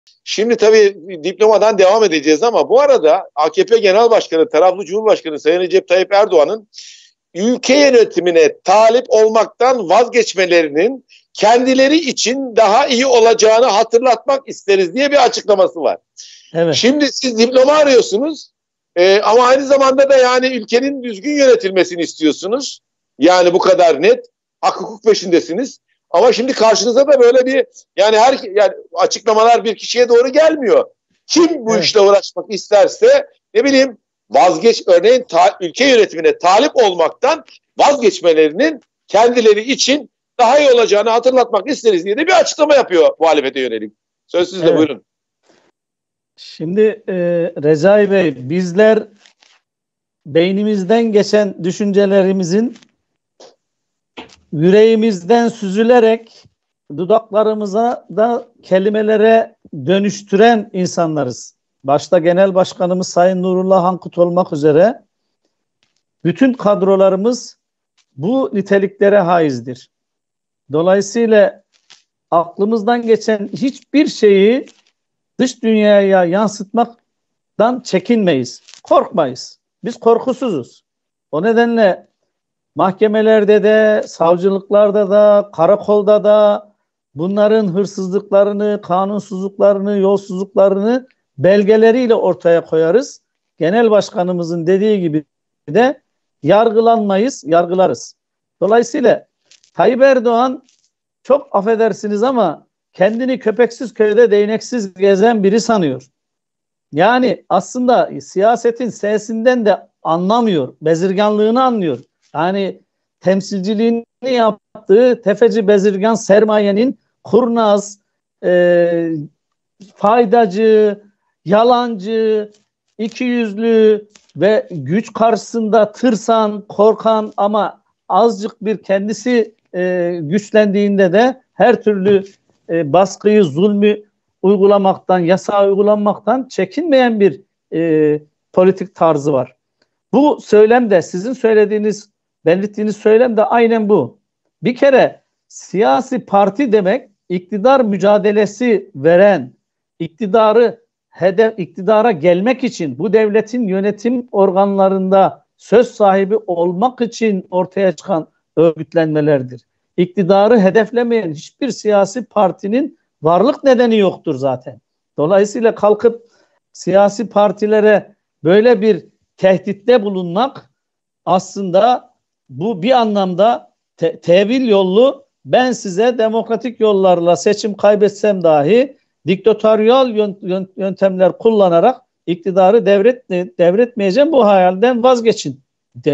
Şimdi tabii diplomadan devam edeceğiz ama bu arada AKP Genel Başkanı, taraflı Cumhurbaşkanı Sayın Recep Tayyip Erdoğan'ın ülke yönetimine talip olmaktan vazgeçmelerinin kendileri için daha iyi olacağını hatırlatmak isteriz diye bir açıklaması var. Evet. Şimdi siz diploma arıyorsunuz ama aynı zamanda da yani ülkenin düzgün yönetilmesini istiyorsunuz. Yani bu kadar net, hak hukuk peşindesiniz. Ama şimdi karşınıza da böyle bir yani açıklamalar bir kişiye doğru gelmiyor. Kim bu işle uğraşmak isterse ne bileyim örneğin ülke yönetimine talip olmaktan vazgeçmelerinin kendileri için daha iyi olacağını hatırlatmak isteriz diye de bir açıklama yapıyor muhalefete yönelik. Söz sizde, buyurun. Şimdi Rezai Bey, bizler beynimizden geçen düşüncelerimizin yüreğimizden süzülerek dudaklarımıza da kelimelere dönüştüren insanlarız. Başta Genel Başkanımız Sayın Nurullah Hankut olmak üzere bütün kadrolarımız bu niteliklere haizdir. Dolayısıyla aklımızdan geçen hiçbir şeyi dış dünyaya yansıtmaktan çekinmeyiz, korkmayız. Biz korkusuzuz. O nedenle mahkemelerde de, savcılıklarda da, karakolda da bunların hırsızlıklarını, kanunsuzluklarını, yolsuzluklarını belgeleriyle ortaya koyarız. Genel Başkanımızın dediği gibi de yargılanmayız, yargılarız. Dolayısıyla Tayyip Erdoğan çok affedersiniz ama kendini köpeksiz köyde değneksiz gezen biri sanıyor. Yani aslında siyasetin sesinden de anlamıyor, bezirganlığını anlıyor. Yani temsilciliğini yaptığı tefeci bezirgan sermayenin kurnaz, faydacı, yalancı, ikiyüzlü ve güç karşısında tırsan, korkan ama azıcık bir kendisi güçlendiğinde de her türlü baskıyı, zulmü uygulamaktan, yasağı uygulanmaktan çekinmeyen bir politik tarzı var. Bu söylem de sizin söylediğiniz, belirttiğiniz söylem de aynen bu. Bir kere siyasi parti demek iktidar mücadelesi veren, iktidara gelmek için bu devletin yönetim organlarında söz sahibi olmak için ortaya çıkan örgütlenmelerdir. İktidarı hedeflemeyen hiçbir siyasi partinin varlık nedeni yoktur zaten. Dolayısıyla kalkıp siyasi partilere böyle bir tehditte bulunmak aslında bu bir anlamda tevil yollu, ben size demokratik yollarla seçim kaybetsem dahi diktatöryal yöntemler kullanarak iktidarı devretmeyeceğim, bu hayalden vazgeçin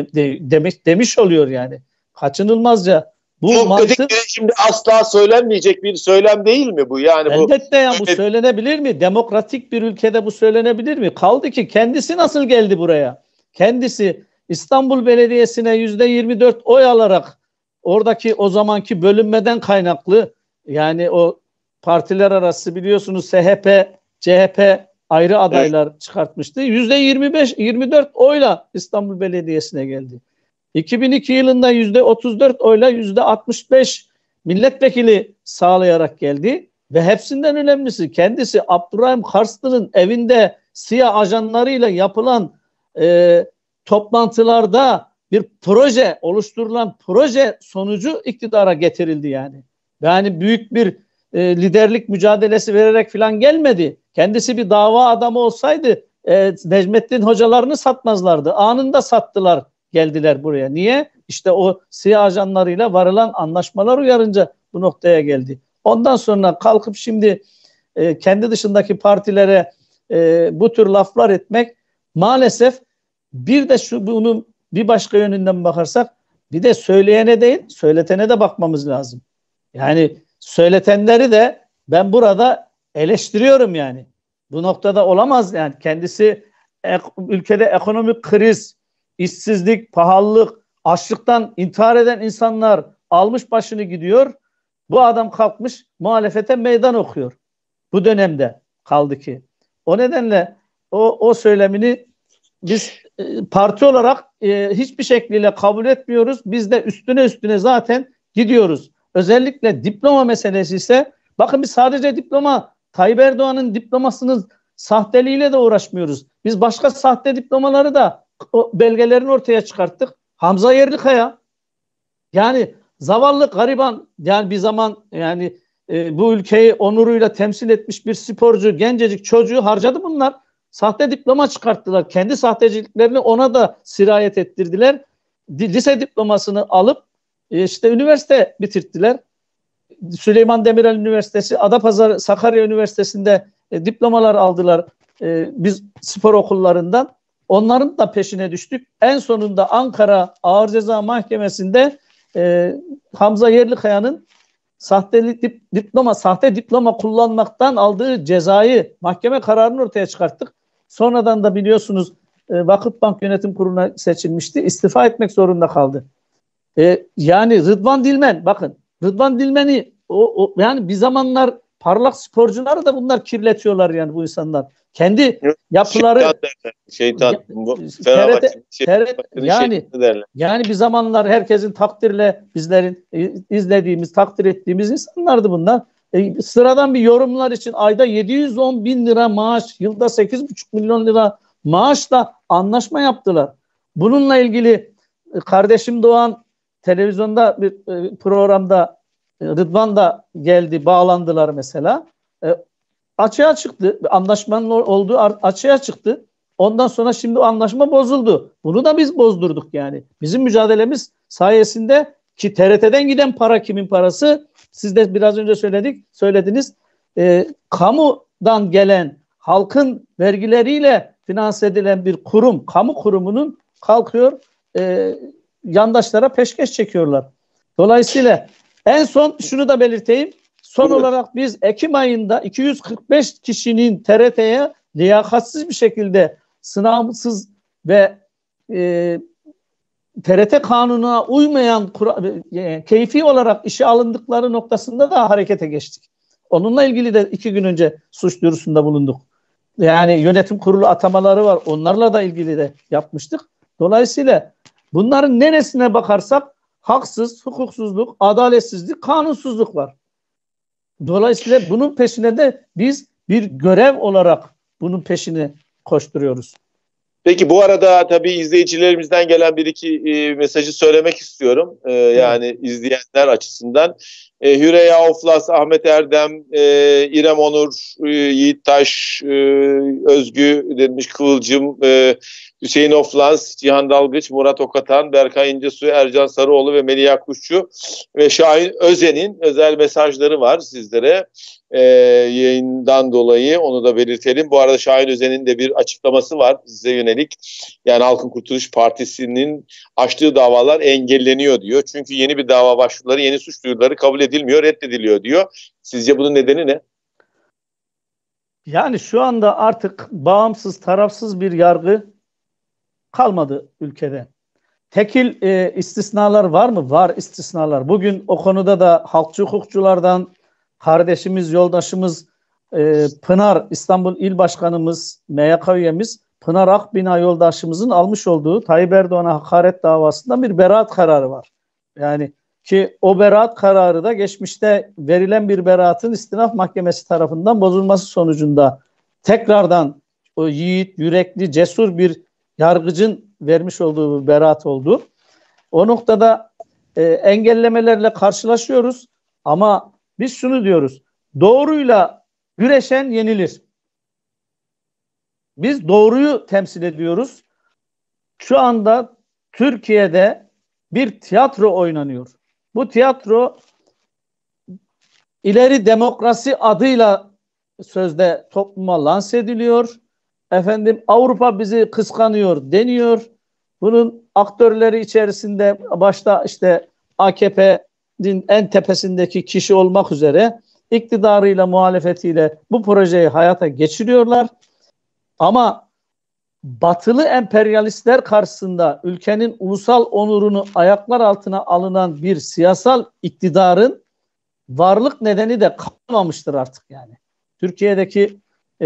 demiş oluyor yani. Kaçınılmazca. Bu mantık şimdi asla söylenmeyecek bir söylem değil mi bu? Yani elbette ya, bu söylenebilir mi? Demokratik bir ülkede bu söylenebilir mi? Kaldı ki kendisi nasıl geldi buraya? Kendisi İstanbul Belediyesi'ne %24 oy alarak oradaki o zamanki bölünmeden kaynaklı, yani o partiler arası biliyorsunuz SHP, CHP ayrı adaylar çıkartmıştı. %25-24 oyla İstanbul Belediyesi'ne geldi. 2002 yılında %34 oyla %65 milletvekili sağlayarak geldi ve hepsinden önemlisi kendisi Abdurrahim Karslı'nın evinde siyah ajanlarıyla yapılan toplantılarda bir proje, oluşturulan proje sonucu iktidara getirildi yani. Yani büyük bir liderlik mücadelesi vererek falan gelmedi. Kendisi bir dava adamı olsaydı Necmettin hocalarını satmazlardı. Anında sattılar, geldiler buraya. Niye? İşte o siyah ajanlarıyla varılan anlaşmalar uyarınca bu noktaya geldi. Ondan sonra kalkıp şimdi kendi dışındaki partilere bu tür laflar etmek maalesef, bir de bunun bir başka yönünden bakarsak bir de söyleyene değil söyletene de bakmamız lazım. Yani söyletenleri de ben burada eleştiriyorum yani. Bu noktada olamaz yani. Kendisi ülkede ekonomik kriz, işsizlik, pahalılık, açlıktan intihar eden insanlar almış başını gidiyor. Bu adam kalkmış muhalefete meydan okuyor. Bu dönemde kaldı ki. O nedenle o söylemini biz parti olarak hiçbir şekliyle kabul etmiyoruz. Biz de üstüne zaten gidiyoruz. Özellikle diploma meselesi ise, bakın biz sadece diploma Tayyip Erdoğan'ın diplomasının sahteliğiyle de uğraşmıyoruz. Biz başka sahte diplomaları da o belgelerini ortaya çıkarttık. Hamza Yerlikaya, yani zavallı gariban, yani bir zaman yani bu ülkeyi onuruyla temsil etmiş bir sporcu, gencecik çocuğu harcadı bunlar. Sahte diploma çıkarttılar. Kendi sahteciliklerini ona da sirayet ettirdiler. Lise diplomasını alıp işte üniversite bitirttiler. Süleyman Demirel Üniversitesi, Adapazarı, Sakarya Üniversitesi'nde diplomalar aldılar biz spor okullarından. Onların da peşine düştük. En sonunda Ankara Ağır Ceza Mahkemesi'nde Hamza Yerlikaya'nın sahte diploma kullanmaktan aldığı cezayı, mahkeme kararını ortaya çıkarttık. Sonradan da biliyorsunuz Vakıfbank Yönetim Kurulu'na seçilmişti. İstifa etmek zorunda kaldı. Yani Rıdvan Dilmen, bakın Rıdvan Dilmen'i yani bir zamanlar parlak sporcuları da bunlar kirletiyorlar, yani bu insanlar. Kendi yapıları şeytan yani bir zamanlar herkesin takdirle, bizlerin izlediğimiz, takdir ettiğimiz insanlardı bunlar. Sıradan bir yorumlar için ayda 710 bin lira maaş, yılda 8,5 milyon lira maaşla anlaşma yaptılar. Bununla ilgili kardeşim Doğan televizyonda bir programda, Rıdvan da geldi, bağlandılar mesela. Açığa çıktı. Anlaşmanın olduğu açığa çıktı. Ondan sonra şimdi o anlaşma bozuldu. Bunu da biz bozdurduk yani. Bizim mücadelemiz sayesinde, ki TRT'den giden para kimin parası? Siz de biraz önce söylediniz. Kamudan gelen, halkın vergileriyle finanse edilen bir kurum, kamu kurumunun kalkıyor yandaşlara peşkeş çekiyorlar. Dolayısıyla en son şunu da belirteyim. Son olarak biz Ekim ayında 245 kişinin TRT'ye liyakatsiz bir şekilde, sınavsız ve TRT kanununa uymayan keyfi olarak işe alındıkları noktasında da harekete geçtik. Onunla ilgili de 2 gün önce suç duyurusunda bulunduk. Yani yönetim kurulu atamaları var. Onlarla da ilgili de yapmıştık. Dolayısıyla bunların neresine bakarsak haksız, hukuksuzluk, adaletsizlik, kanunsuzluk var. Dolayısıyla bunun peşine de biz bir görev olarak bunun peşine koşturuyoruz. Peki bu arada tabii izleyicilerimizden gelen bir iki mesajı söylemek istiyorum. Yani izleyenler açısından. Hüreyya Oflas, Ahmet Erdem, İrem Onur, Yiğit Taş, Özgü demiş, Kıvılcım, Hüseyin Oflas, Cihan Dalgıç, Murat Okatan, Berkay İncesu, Ercan Sarıoğlu ve Melih Kuşçu ve Şahin Özen'in özel mesajları var sizlere. Yayından dolayı onu da belirtelim. Bu arada Şahin Özen'in de bir açıklaması var size yönelik. Yani Halkın Kurtuluş Partisi'nin açtığı davalar engelleniyor diyor. Çünkü yeni bir dava başvuruları, yeni suç duyuruları kabul edilmiyor, reddediliyor diyor. Sizce bunun nedeni ne? Yani şu anda artık bağımsız, tarafsız bir yargı kalmadı ülkede. Tekil istisnalar var mı? Var istisnalar. Bugün o konuda da halkçı hukukçulardan kardeşimiz, yoldaşımız Pınar, İstanbul İl Başkanımız, MYK üyemiz Pınar Akbina yoldaşımızın almış olduğu Tayyip Erdoğan'a hakaret davasında bir beraat kararı var. Yani ki o beraat kararı da geçmişte verilen bir beraatın istinaf mahkemesi tarafından bozulması sonucunda tekrardan o yiğit, yürekli, cesur bir yargıcın vermiş olduğu bir beraat oldu. O noktada engellemelerle karşılaşıyoruz ama biz şunu diyoruz: doğruyla güreşen yenilir. Biz doğruyu temsil ediyoruz. Şu anda Türkiye'de bir tiyatro oynanıyor. Bu tiyatro ileri demokrasi adıyla sözde topluma lanse ediliyor. Efendim, Avrupa bizi kıskanıyor deniyor. Bunun aktörleri içerisinde başta işte AKP'nin en tepesindeki kişi olmak üzere iktidarıyla, muhalefetiyle bu projeyi hayata geçiriyorlar. Ama batılı emperyalistler karşısında ülkenin ulusal onurunu ayaklar altına alınan bir siyasal iktidarın varlık nedeni de kalmamıştır artık yani. Türkiye'deki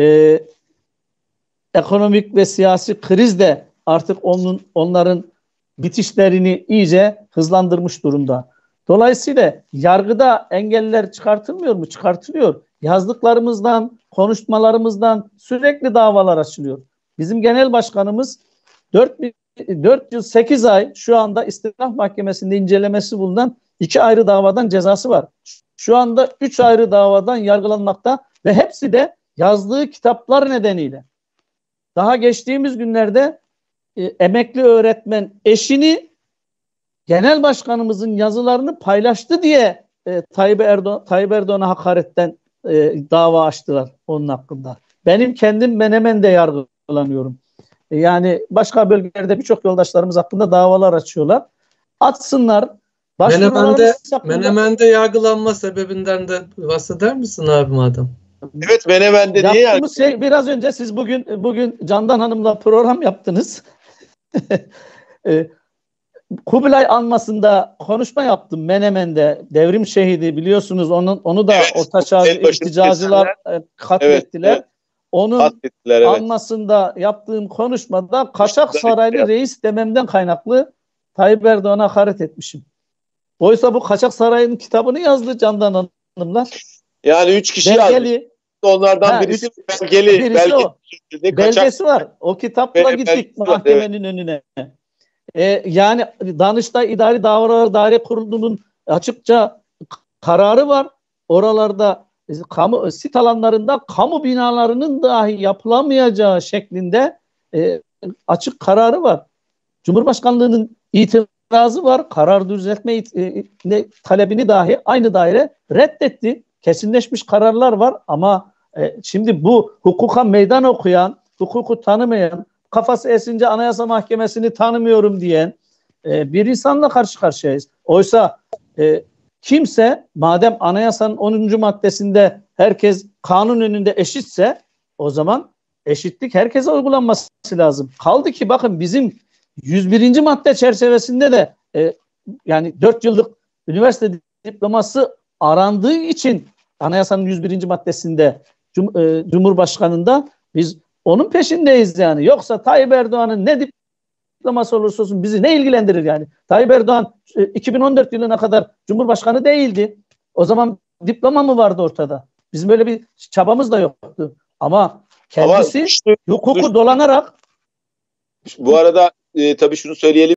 ekonomik ve siyasi kriz de artık onların bitişlerini iyice hızlandırmış durumda. Dolayısıyla yargıda engeller çıkartılmıyor mu? Çıkartılıyor. yazdıklarımızdan, konuşmalarımızdan sürekli davalar açılıyor. Bizim genel başkanımız 4 yıl 8 ay şu anda İstinaf Mahkemesi'nde incelemesi bulunan 2 ayrı davadan cezası var. Şu anda 3 ayrı davadan yargılanmakta ve hepsi de yazdığı kitaplar nedeniyle. Daha geçtiğimiz günlerde emekli öğretmen eşini genel başkanımızın yazılarını paylaştı diye Tayyip Erdoğan'a hakaretten dava açtılar onun hakkında. Benim kendim Menemen'de yargılanıyorum. Yani başka bölgelerde birçok yoldaşlarımız hakkında davalar açıyorlar. Atsınlar. Menemen'de yargılanma sebebinden de bahseder misin abi madem? Evet, Menemen'de niye yargılanma? Biraz önce siz bugün Candan Hanım'la program yaptınız. Kubilay anmasında konuşma yaptım Menemen'de. Devrim şehidi biliyorsunuz, onu da evet, Orta Çağ irticacılar katlettiler. Evet. Onun anmasında yaptığım konuşmada Kaçak Saraylı reis dememden kaynaklı Tayyip Erdoğan'a hakaret etmişim. Oysa bu Kaçak Saray'ın kitabını yazdı Candan Hanımlar. Yani 3 kişi yazdı. Onlardan birisi belgesi var. O kitapla gittik mahkemenin önüne. Yani Danıştay İdari Davalar Daire Kurulu'nun açıkça kararı var. Oralarda sit alanlarında kamu binalarının dahi yapılamayacağı şeklinde açık kararı var. Cumhurbaşkanlığının itirazı var. Karar düzeltme talebini dahi aynı daire reddetti. Kesinleşmiş kararlar var ama şimdi bu hukuka meydan okuyan, hukuku tanımayan, kafası esince Anayasa Mahkemesi'ni tanımıyorum diyen bir insanla karşı karşıyayız. Oysa kimse, madem anayasanın 10. maddesinde herkes kanun önünde eşitse, o zaman eşitlik herkese uygulanması lazım. Kaldı ki bakın bizim 101. madde çerçevesinde de yani 4 yıllık üniversite diploması arandığı için anayasanın 101. maddesinde Cumhurbaşkanı'nda biz onun peşindeyiz yani. Yoksa Tayyip Erdoğan'ın ne diploması olursa olsun bizi ne ilgilendirir yani? Tayyip Erdoğan 2014 yılına kadar Cumhurbaşkanı değildi. O zaman diploma mı vardı ortada? Bizim böyle bir çabamız da yoktu. Ama kendisi hukuku dolanarak. Bu arada tabii şunu söyleyelim.